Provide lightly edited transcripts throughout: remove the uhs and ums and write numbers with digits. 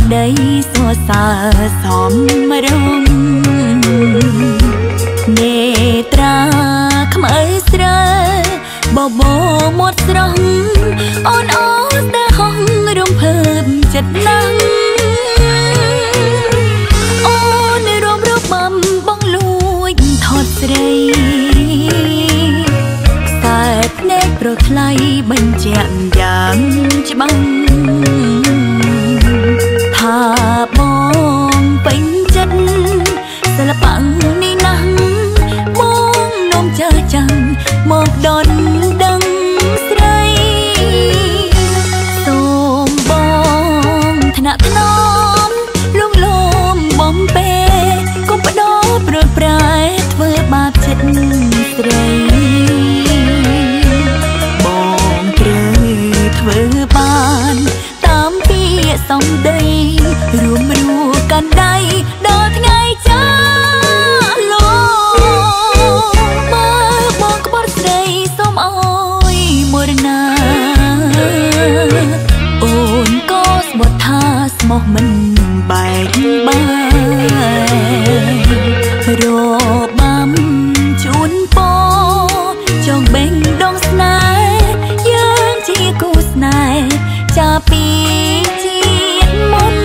ដីសួសើសំរងនេត្រាខ្មៅស្រើបបោមាត់ស្រស់អូនអូនស្ទើហងរំភើបចិត្តណាស់អូនរំរបំបងលួចថត់ស្រីតែភ្នែកប្រថ្លៃបញ្ជាក់យ៉ាងច្បាស់ថាបងពេញចិត្តសិល្បៈនេះណាស់បងនោមចាស់ចាំងមកដនដឹងស្រីសូមបងថ្នាក់ថ្នមលងលោមបំពេកុំបដោព្រួយប្រែធ្វើបាបចិត្តស្រីបងត្រូវធ្វើបានតាមពាក្យសំដីរួមរួកាន់ដៃដល់ថ្ងៃចាលោមើលបងក្បត់ស្រីសូមអើយមរណាអូនក៏ស្បត់ថាស្មោះមិនបែកបាយរបាំជូនពរចង់បេងដងស្នេហ៍យើងជាគូស្នេហ៍ចាពីជាតិមុន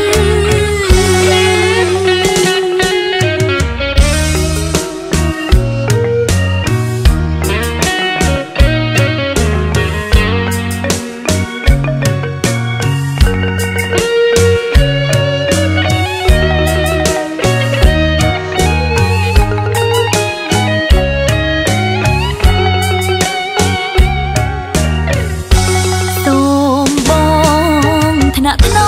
ថ្នាក់ថ្ន